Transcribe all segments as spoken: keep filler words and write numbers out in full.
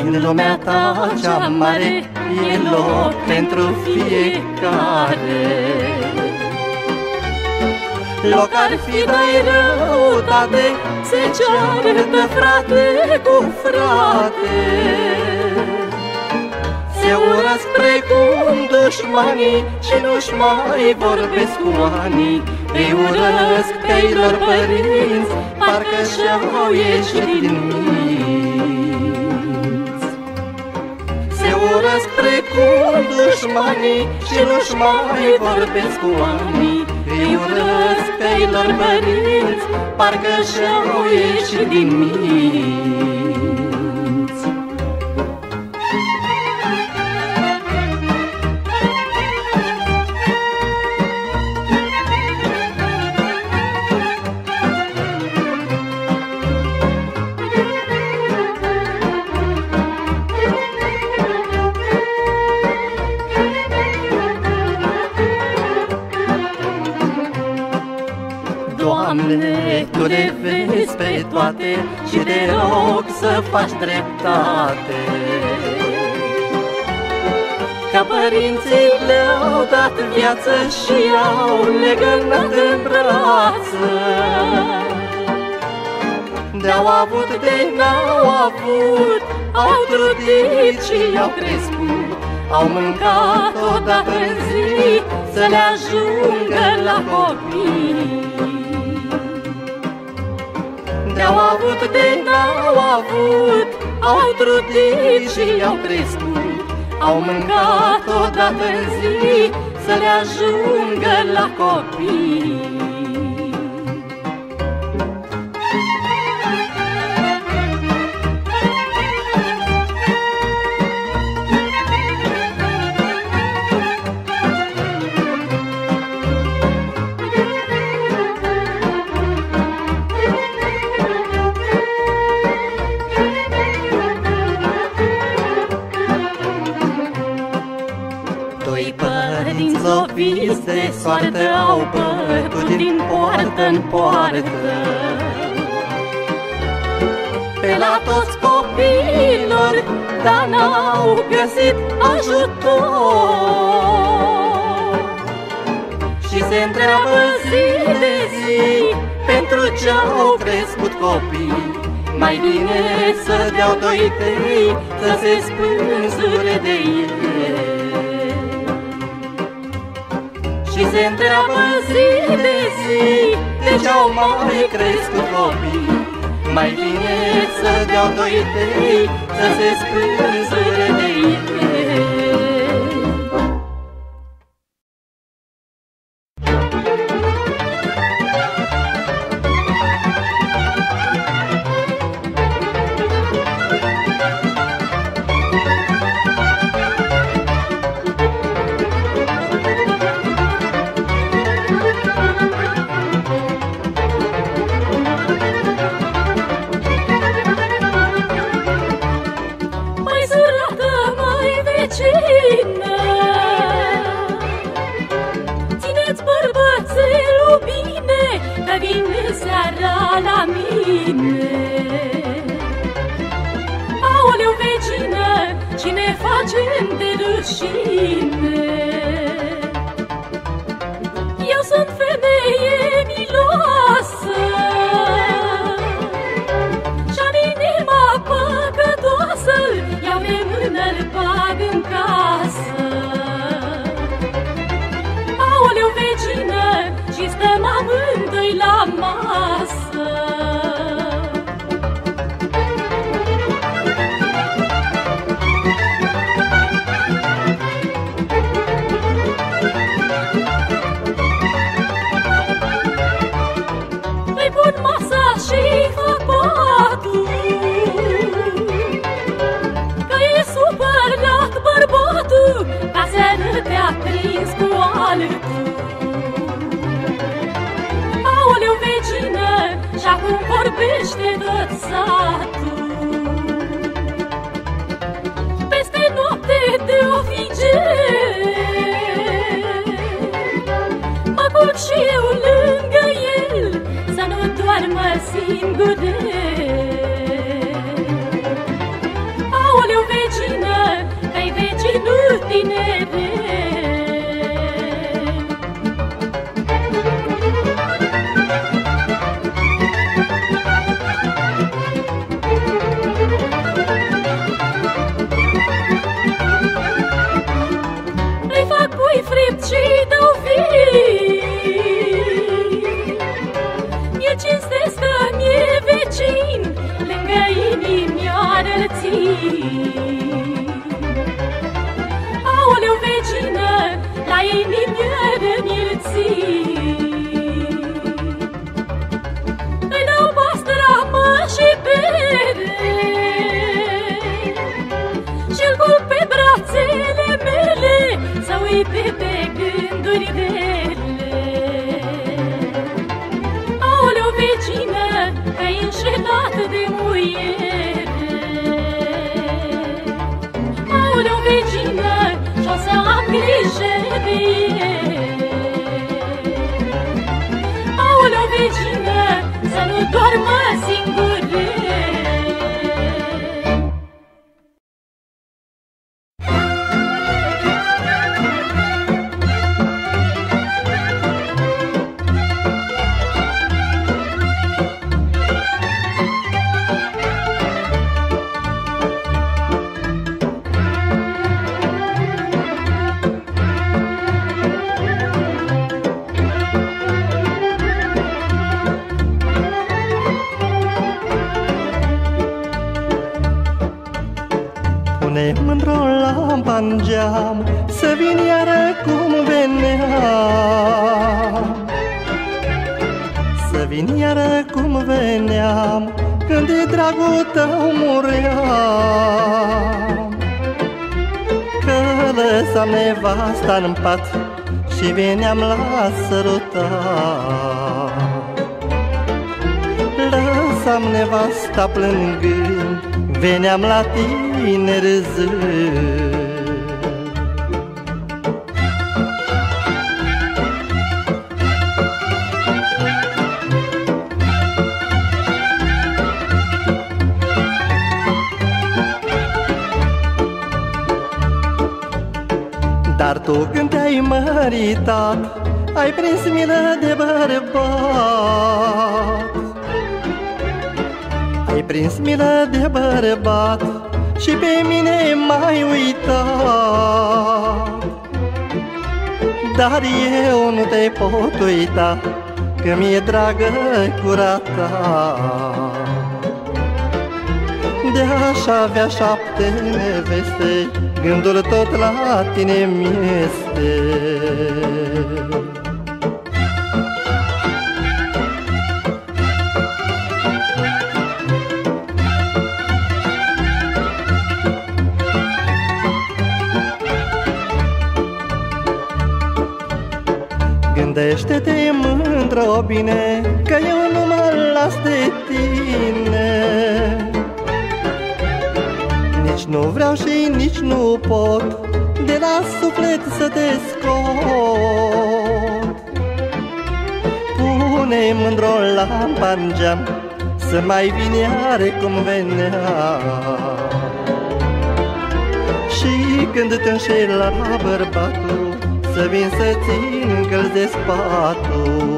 În lumea ta cea mare e loc pentru fiecare. Loc ar fi de răutate, se ceartă frate cu frate, se urăsc precum dușmanii și nu-și mai vorbesc cu anii. Îi urăsc pe-i lor părinți, parcă și-au ieșit din minți. Se urăsc precum dușmanii și nu-și mai vorbesc cu anii. Îi urăsc pe-i lor părinți, parcă și-au ieșit din minți. Doamne, Tu le vezi pe toate și te rog să faci dreptate. Ca părinții le-au dat viață și i-au legănat în brață, de-au avut, de n-au avut, au trudit și i-au crescut, au mâncat odată în zi să le ajungă la copii. De-au avut, de n-au avut, au trudit și i-au crescut, au mâncat odată în zi să le ajungă la copii. Doi părinți loviți de soartă au bătut din poartă în poartă pe la toți copiilor, dar n-au găsit ajutor. Și se întreabă zi de zi pentru ce-au crescut copii. Mai bine să dea-o doi tăi, să se spânzure de ei. Și se întreabă zi de zi de ce-au mai crescut copii. Mai bine să dea-o doi tăi, să se spânzure de ei. Țineți bărbățelul bine, că vine seara la mine. Aoleu, vecină, și ne facem de rușine. Eu sunt femeie miloasă și-am inima păcătoasă, iau de mână-l bag în casă. Aoleu, vecină, și stăm amândoi la masă. Îi pun masa și-i fac patul, că e supărat bărbatul, ca seară te-a prins cu altul. Aoleu, vecină, și-acum vorbește tot satul. Peste noapte de-o figel, mă culc și eu lângă el, să nu doarmă singurel. Aoleu, în geam, să vin iară cum veneam. Să vin iară cum veneam, când de dragul tău muream. Că lăsam nevasta în pat și veneam la sărutat. Lăsam nevasta plângând, veneam la tine râzând. Dar tu când te-ai măritat, ai prins milă de bărbat. Ai prins milă de bărbat și pe mine m-ai uitat. Dar eu nu te pot uita, că mi-e dragă curata. De-aș avea șapte neveste, gândul tot la tine mi-este. Gândește-te mândro bine, că eu nu mă las de tine. Nici nu vreau și nici nu pot de la suflet să te scot. Pune mândro lampa în geam, să mai vin iară cum venea. Și când te înșela bărbatul, să vin să-ți încălzesc patul.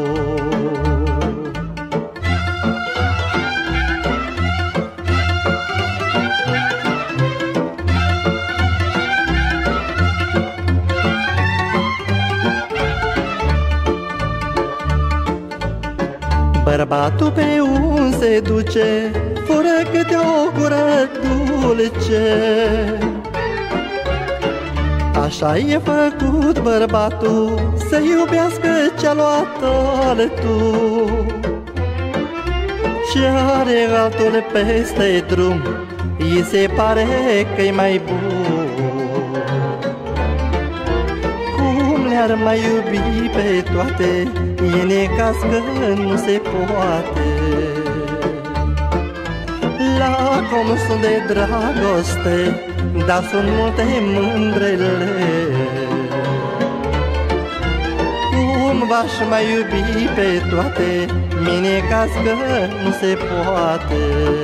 Bărbatul pe un se duce, fără câte o gură dulce. Așa e făcut bărbatul, să iubească ce-a luat altul. Și are altul peste drum, îi se pare că-i mai bun. Cum le-ar mai iubi pe toate, e necaz că nu se poate. La cum sunt de dragoste, dar sunt multe mândrele. Cum v-aș mai iubi pe toate, mi-e necaz că nu se poate.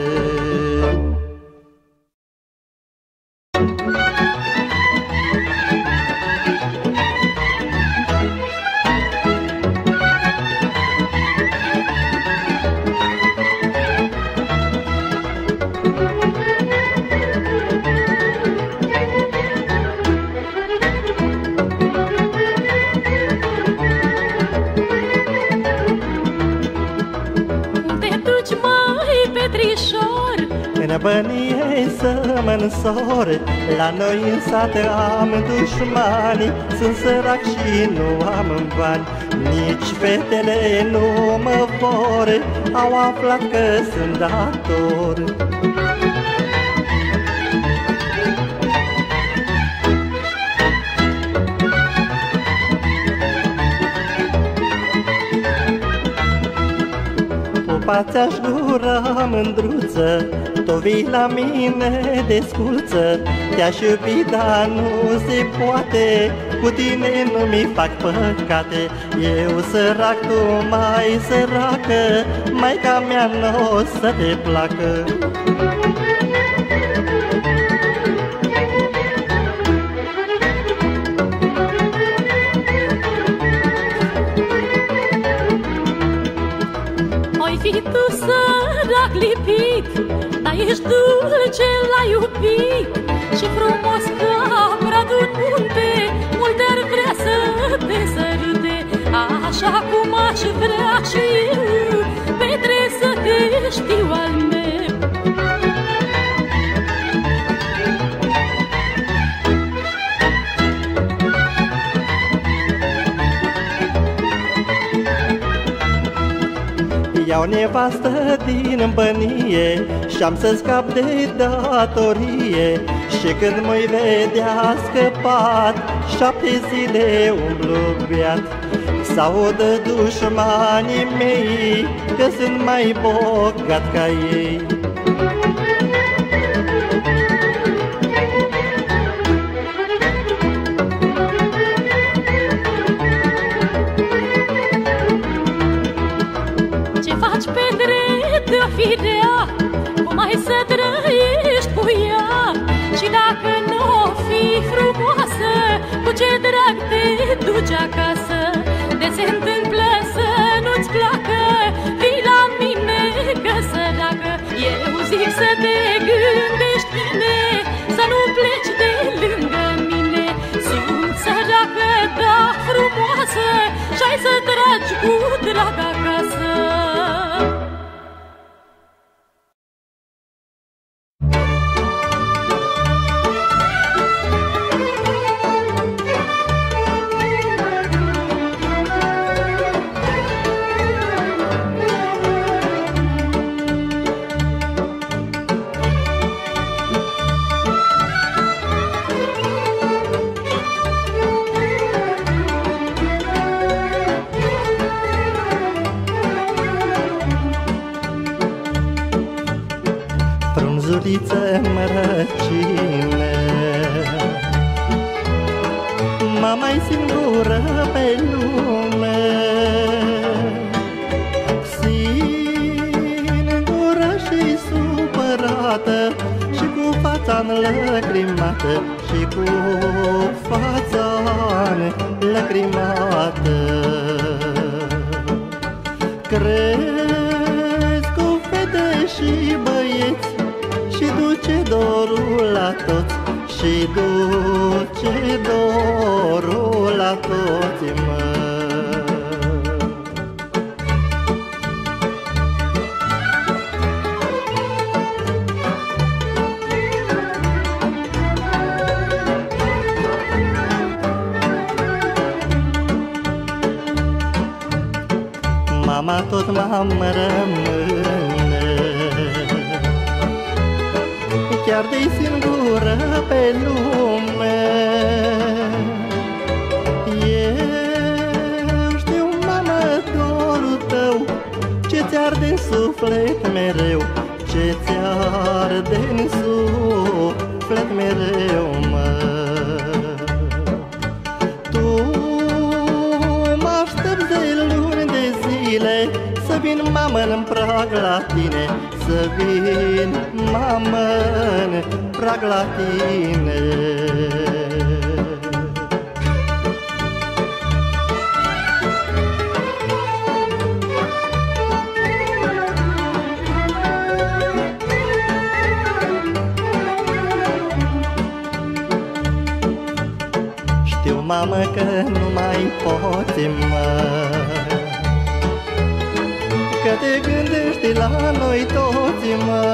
În bănie să mă însor, la noi în sat am dușmani. Sunt sărac și nu am bani, nici fetele nu mă vor. Au aflat că sunt dator. Pupa-ți-aș gura mândruță, tu vii la mine de sculță. Te-aș iubi, dar nu se poate, cu tine nu mi fac păcate. Eu sărac, tu mai săracă, maica mea n-o să te placă. Oi fi tu sărac lipit, dar ești dulce la iubit. Și frumos ca bradul munte, multe ar vrea să te sărute. Așa cum aș vrea și eu, Petre, să te știu al meu. iau nevastă din împănie și-am să scap de datorie. Și când mă-i vedea scăpat, șapte zile umblu beat. S-audă dușmanii mei că sunt mai bogat ca ei. Ce faci pe drept firea, cum ai să trăiești cu ea? Și dacă n-o fi frumoasă, cu ce drag te duci acasă? De se întâmplă să nu-ți placă, vii la mine că săracă. Eu zic să te gândești bine, să nu pleci de lângă mine. Sunt săracă, da frumoasă, și-ai să tragi cu drag acasă. Frunzuliță mărăcine, mama-i singură pe lume. Singură și supărată, și cu fața înlăcrimată, și cu fața înlăcrimată. Crezi cu fete și băieți, și duce dorul la toți, și duce dorul la toți, mă. Mama tot m-am rămâne, chiar de-i singură pe lume. Eu știu, mamă, dorul tău, ce-ți arde în suflet mereu, ce-ți arde în suflet mereu, mă. Tu mă aștepți de luni de zile, să vin, mamă, în prag la tine, să vin, mamă, în prag la tine. Știu, mamă, că nu mai poți, mă, că te gândești la noi toți, mă.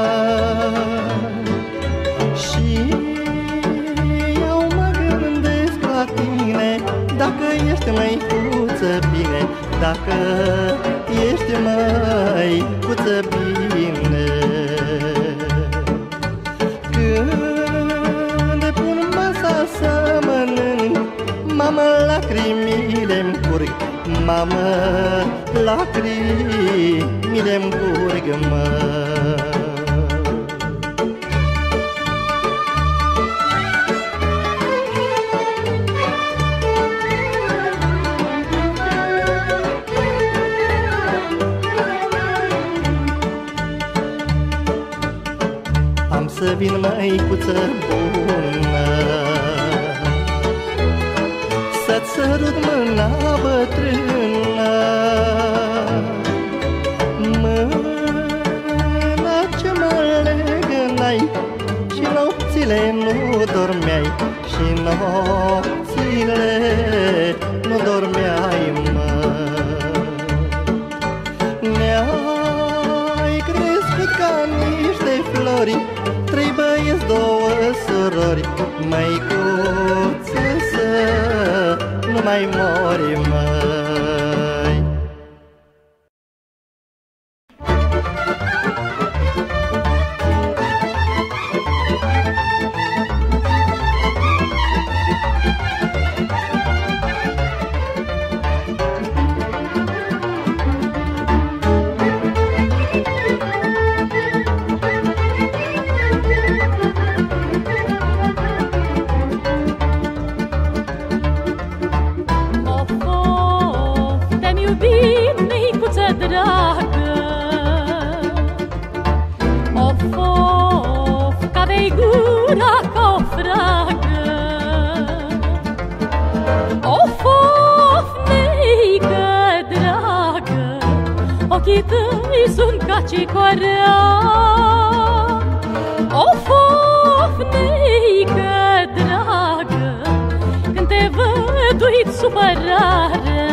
Și eu mă gândesc la tine, dacă ești măicuță bine, dacă ești măicuță bine. Când pun masa să mănânc, mamă, lacrimile-mi curg, mamă, lacrimile-mi curg, mă. Am să vin, măicuță bună, să-ți sărut mâna bătrână, mâna ce mă legănai, și nopțile nu dormeai, și nopțile nu dormeai, mă. Ne-ai crescut ca niște flori, trei băieți, două surori, măicuță, să nu mai mori, măi. gura ca o fragă. Of, of, neică dragă, ochii tăi sunt ca cicoarea. Of, of, neică dragă, când te văd uit supărarea.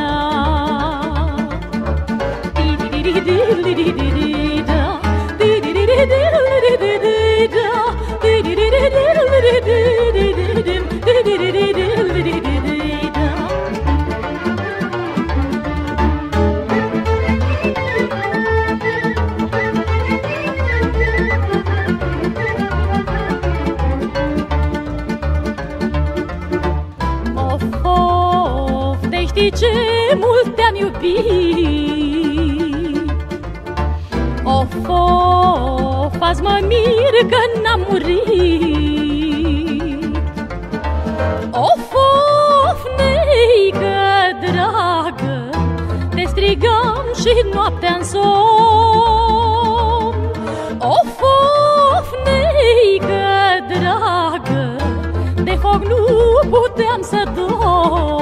Of, of, te știi ce mult te-am iubit. Of, of, azi mă mir că n-am murit. Of, of, neică dragă, te strigam și noaptea-n somn. Of, of, neică dragă, de foc nu puteam să dorm.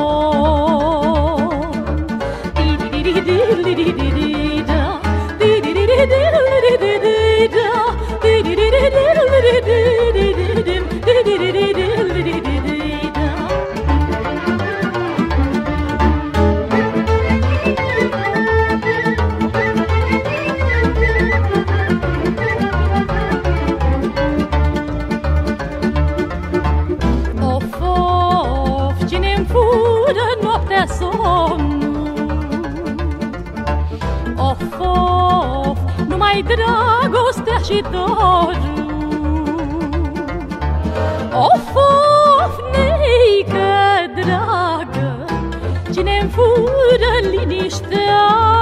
Of, of, cine-mi fură noaptea somnul. Of, of, numai dragostea și dorul. Of, of, neică dragă, cine-mi fură liniștea.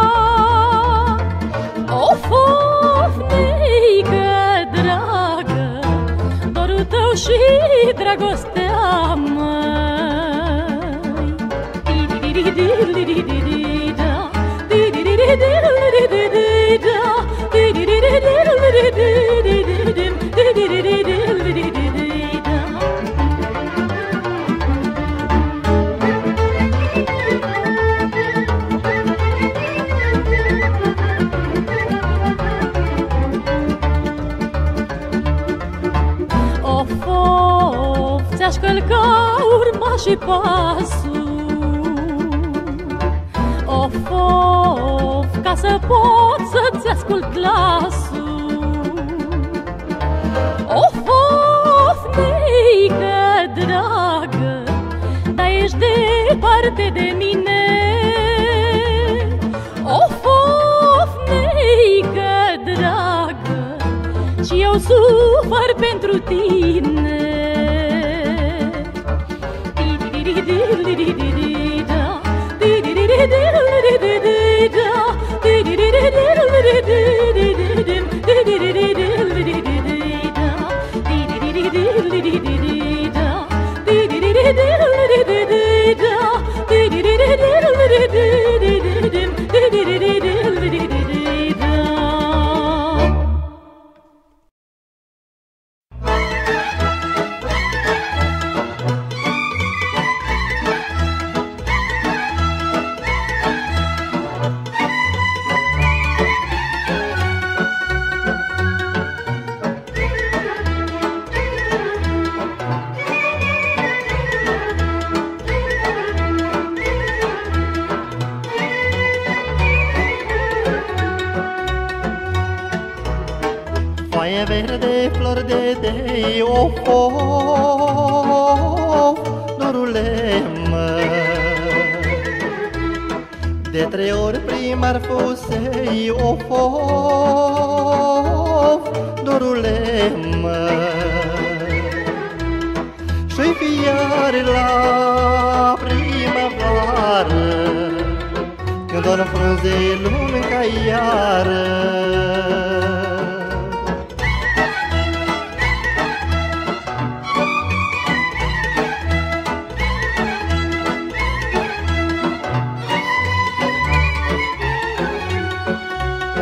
Of, of, neică dragă, dorul tău și dragostea măi. Of, of, ți-aș călca urmașii pasul. Of, of, ca să pot să-ți ascult glasul. Of, of, neică dragă, dar ești departe de mine. Of, of, neică dragă, și eu sufăr pentru tine. Foaie verde, flori de tei, of, of, dorule măi. De trei ori primar fusei, of, of, dorule măi. Și-i fi iar la primăvară, când doar frunze luni ca iară.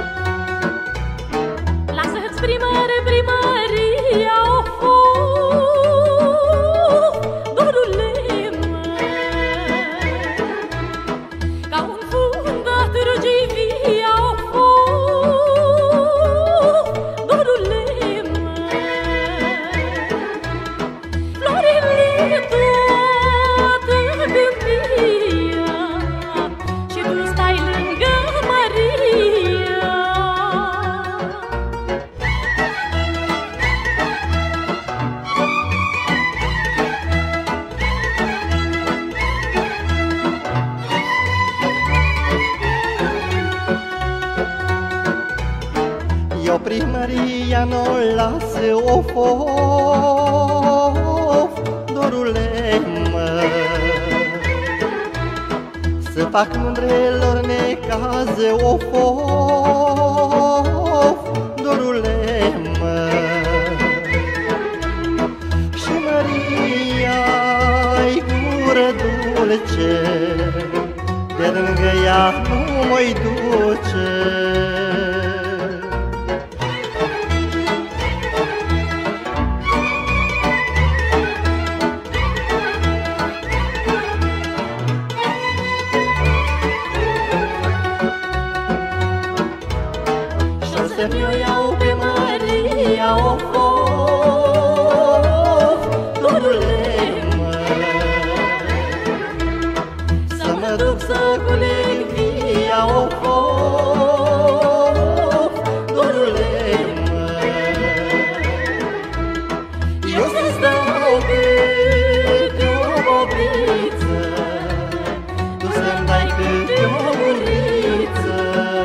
Lasă-ți primăre, primăria, of, of, primăria n-o lasă, of, of, dorule, mă, să fac mândrelor necază, of, of, dorule, mă. Și Maria-i gură dulce, de lângă ea nu mă-i duce. Să-mi o iau pe Maria, of, of, dorule, mă, să mă duc să culeg via, of, of, dorule, mă. Eu să-ți dau câte o bobriță, tu să-mi dai câte o muriță.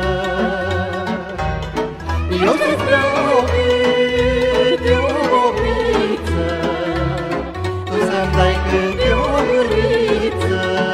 Eu să-ți dau câte o bobriță, tu să-mi dai câte o muriță.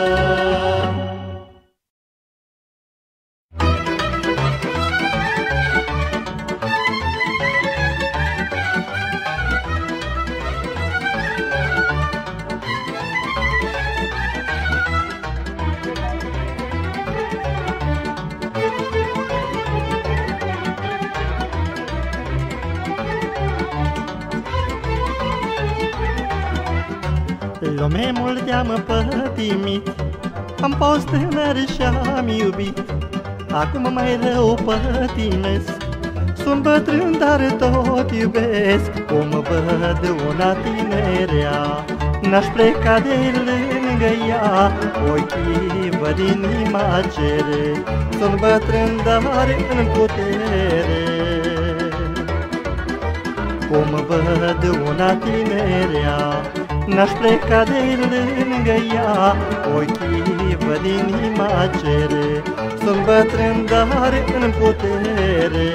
Lume mult te-am pătimit, am fost tânăr și-am iubit, acum mai rău pătimesc. Sunt bătrân, dar tot iubesc, cum văd una tinerea, n-aș pleca de lângă ea, ochii văd, inima cere. Sunt bătrân, dar în putere, cum văd una tinerea, n-aș pleca de lângă ea, ochii văd, inima cere. Sunt bătrân, dar în putere.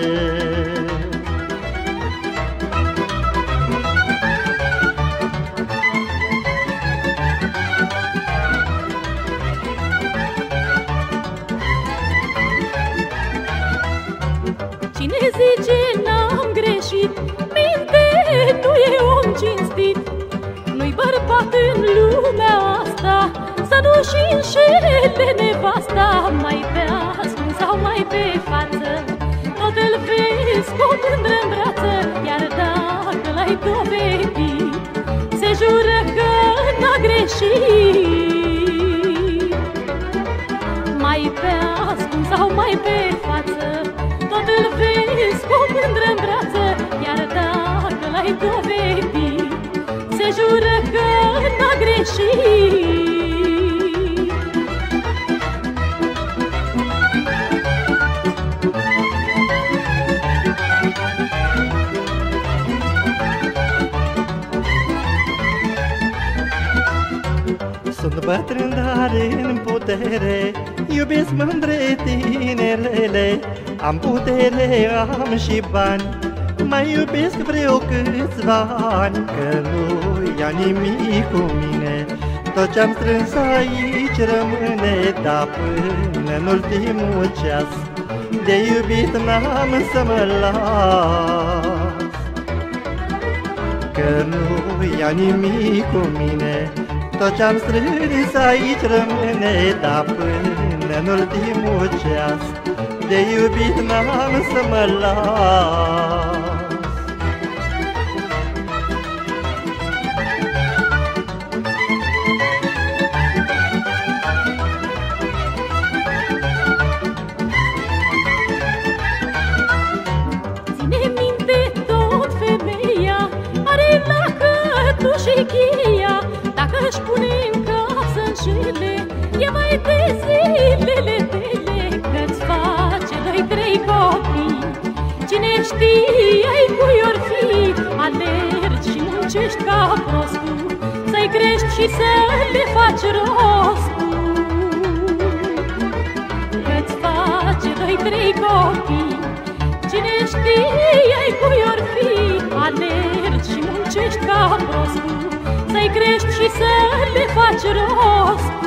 Cine zice n-am greșit, minte, nu e om cinstit. Nu-i bărbat în lumea asta să nu-și înșele nevasta. Mai pe ascuns sau mai pe față, tot îl vezi cu o mândră în brață. Iar dacă l-ai dovedit, se jură că n-a greșit. Mai pe ascuns sau mai pe față, tot îl vezi cu o mândră în brață. Iar dacă l-ai dovedit, se jură că n-a greșit. Sunt bătrân, dar în putere, iubesc mândre tinerele. Am putere, am și bani, mai iubesc vreo câțiva ani. Că nu ia nimic cu mine, tot ce-am strâns aici rămâne. Dar până în ultimul ceas, de iubit n-am să mă las. Că nu ia nimic cu mine, tot ce-am strâns aici rămâne. Dar până în ultimul ceas, de iubit n-am să mă las. Ține minte tot, femeia are lacătul și cheia. Dacă-și pune în cap să înșele, e mai de zilele tale. Că-ți face doi-trei copii, cine știe ai cui or fi. Alergi și muncești ca prostul, să-i crești și să le faci rostul. Că-ți face doi-trei copii, cine știai cui or fi, alergi și muncești ca prostul, să-i crești și să le faci rostul.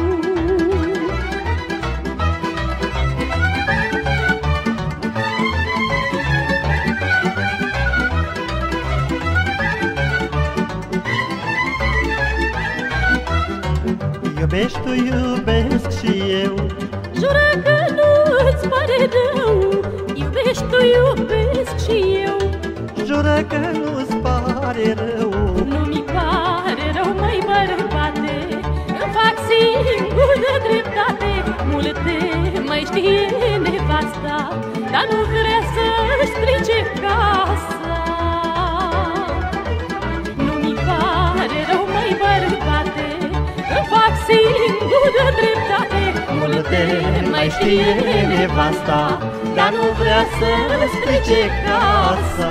Iubești tu, iubesc și eu, jură că nu-ți pare rău. Iubești tu, iubesc și eu, jură că nu-ți pare rău. nu mi pare rău, măi bărbate, îmi fac singură dreptate. Multe mai știe nevasta, dar nu vrea să-și strice casa. Nu mi pare rău, măi bărbate, îmi fac singură dreptate. Multe mai știe nevasta, dar nu vrea să-și strice casa.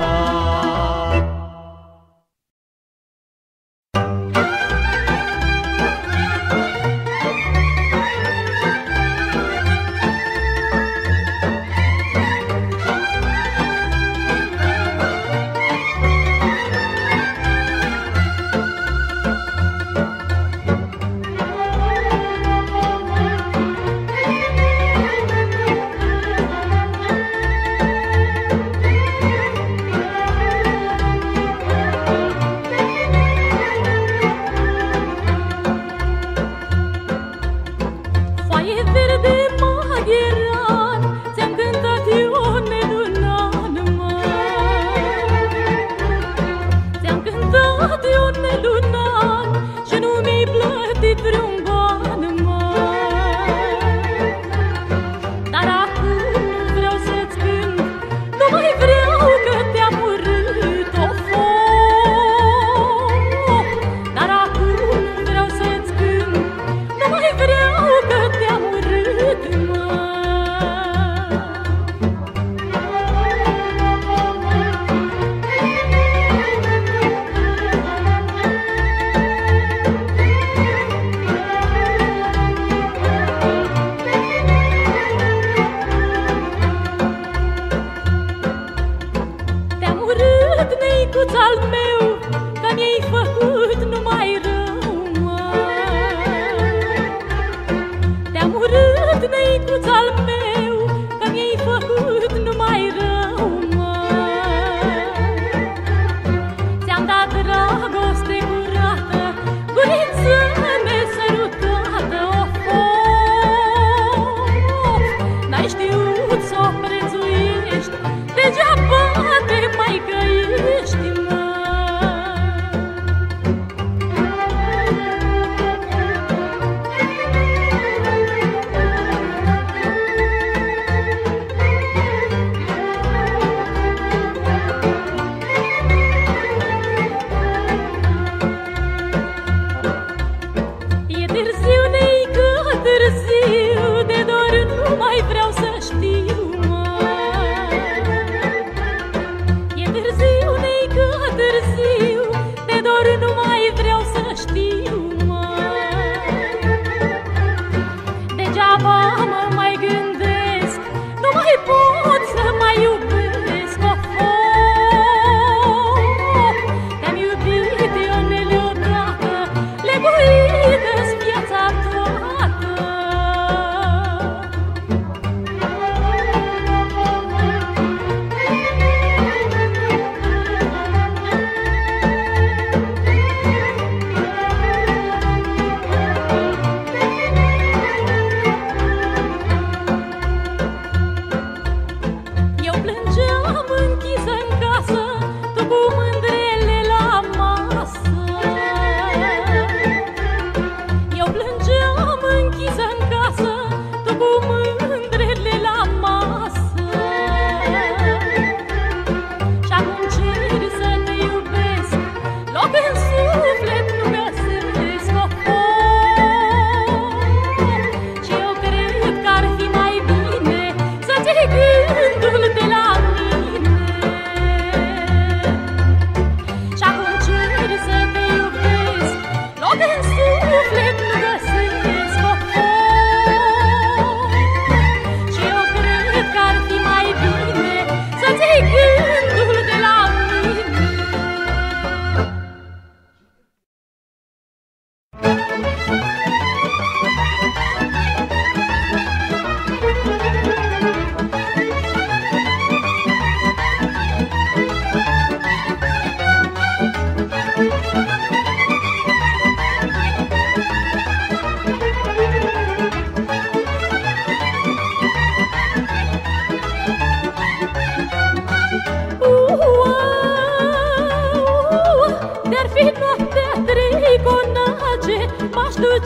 De dor nu mai vreau să știu.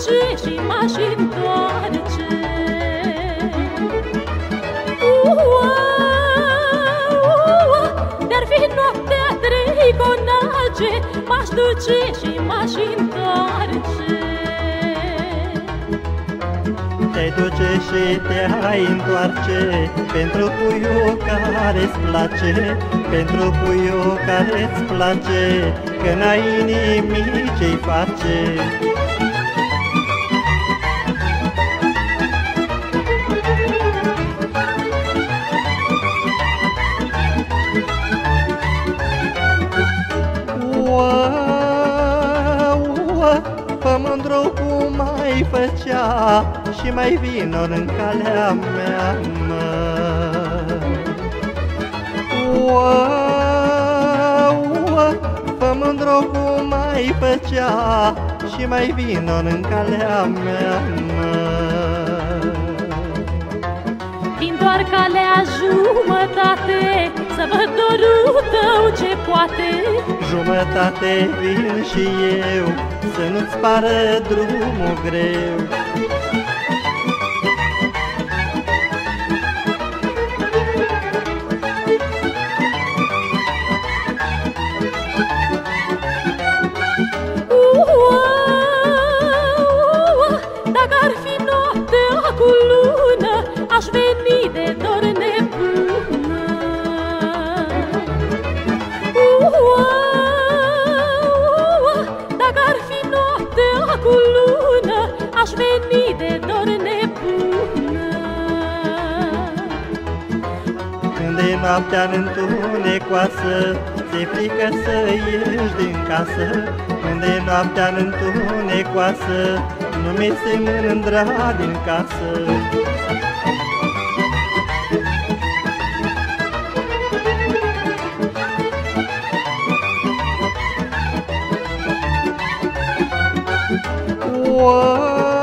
duce și m-aș întoarce. Ua, ua, de-ar fi noaptea trei conace, m-aș duce și m-aș întoarce. Te-ai duce și te-ai întoarce pentru puiul care-ți place, pentru puiul care-ți place, că n-ai nimic ce-i face. Ua, ua, fă mândru cum mai făcea și mai vino în calea mea, mă. Ua, ua, fă mândru cum mai făcea și mai vino în calea mea, mă. Vin doar calea jumătate, să văd dorul tău ce poate. Jumătate vin și eu, să nu-ți pară drumul greu. Ua, ua, dacă ar fi noaptea cu lună, aș veni de dor nebună. Ua, ua, dacă ar fi noaptea cu lună, aș veni de dor nebună. Când e noaptea întunecoasă, ți-e frică să ieși din casă. Când e noaptea întunecoasă, nu mi-se mândra din casă. Ua,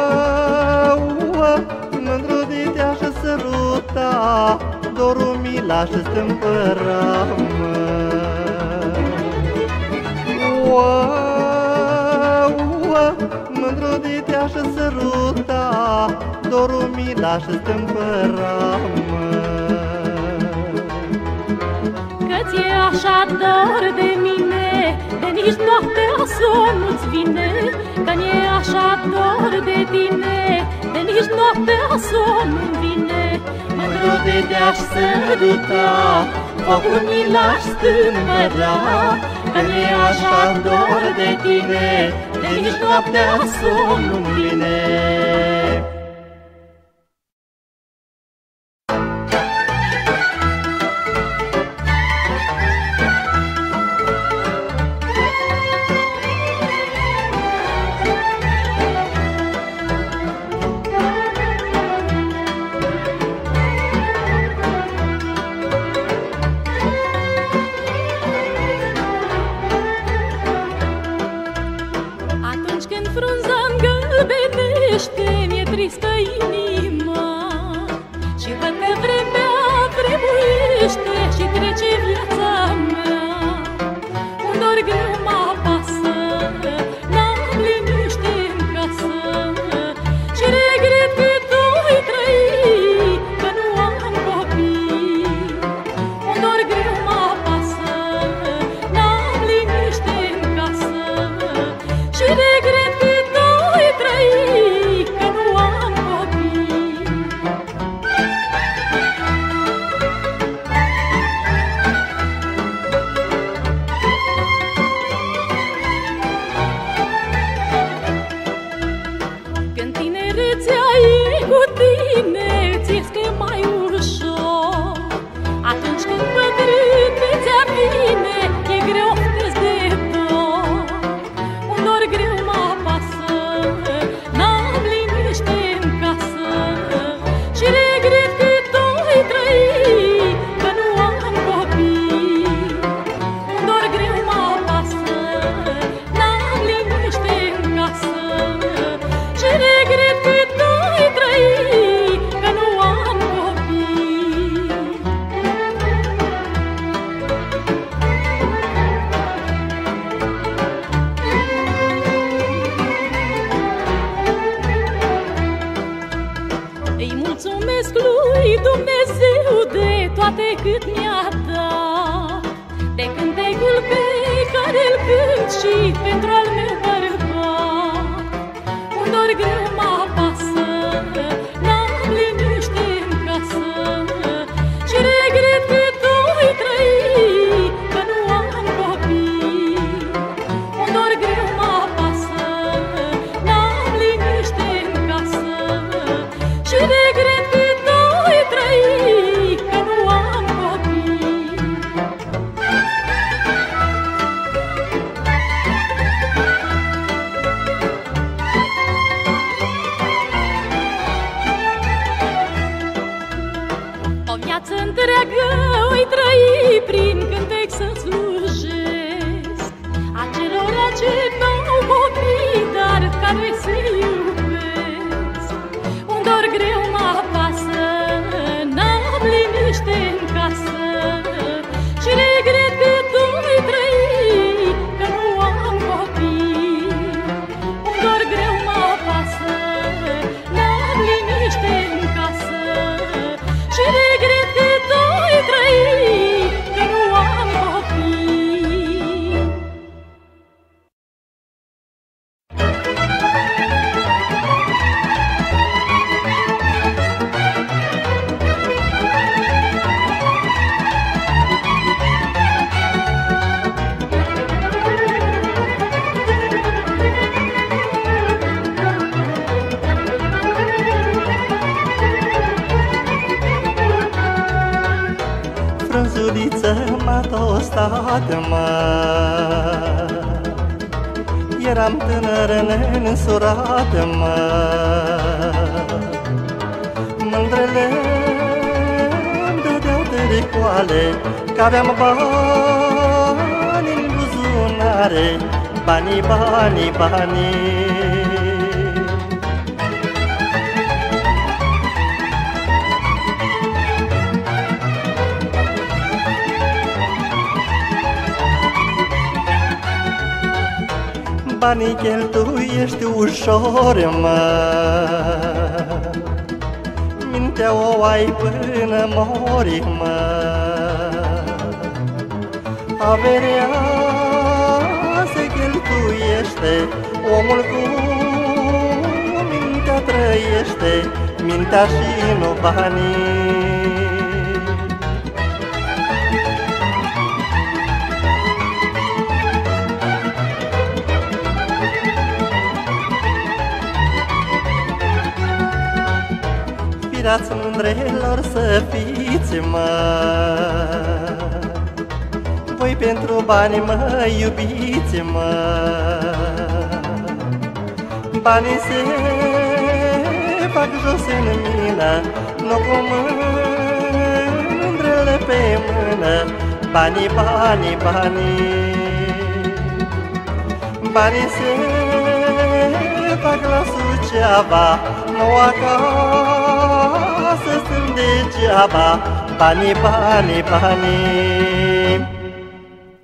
ua, mândru de te-aș săruta, dorul mi l-aș stâmpăra, mă. Ua, ua, mândru de te-aș săruta, dorul mi l-aș stâmpăra, mă. Că ți-e așa dor de mine, de nici noaptea somn nu-ți vine. Că mi-e așa dor de tine, de nici noaptea somn nu-mi vine. Mândru de te-aș săruta, focul mi l-aș stâmpăra. Că mi-e așa dor de tine, de nici noaptea somn nu-mi vine. Atunci când frunza îngălbenește, mi-e tristă inima și văd că vremea vremuiește și trece viața mea. Un dor greu mă apasă, n-am liniște în casă și regret cât voi trăi, că nu am copii. Un dor greu mă apasă, n-am liniște în casă și regret cât voi trăi, că nu am copii. Dumnezeu de toate cât mi-a dat, de cântecul pe care-l cânt și pentru al meu bărbat. Un dor greu mă apasă, n-am liniște în casă și regret cât voi trăi, că nu am copii. Un dor greu mă apasă, n-am liniște în casă și regret cât voi trăi, că nu am copii. O viață întreagă oi trăi prin cântec să slujesc acelora ce n-au copii, dar care se iubesc. Un dor greu mă apasă, n-am liniște în casă și regret cât voi trăi, că nu am copii. Un dor greu mă apasă, n-am liniște în casă și regret cât voi trăi, că nu am copii. Frunzuliță m-a tostat, mă, eram tânăr neînsurat, mă. Mândrele îmi dădeau târcoale, că aveam bani în buzunare, banii, banii, banii. Banii cheltuiești ușor, mă, mintea o ai până mori, mă. Averea se cheltuiește, omul cu mintea trăiește, mintea și nu banii. Firați mândrelor să fiți, mă, voi pentru bani mă iubiți, mă. Banii se fac jos în mină, nu cu mândrele pe mână, banii, banii, banii. Banii se fac la Suceava, nu acasă sunt degeaba, banii, banii, banii.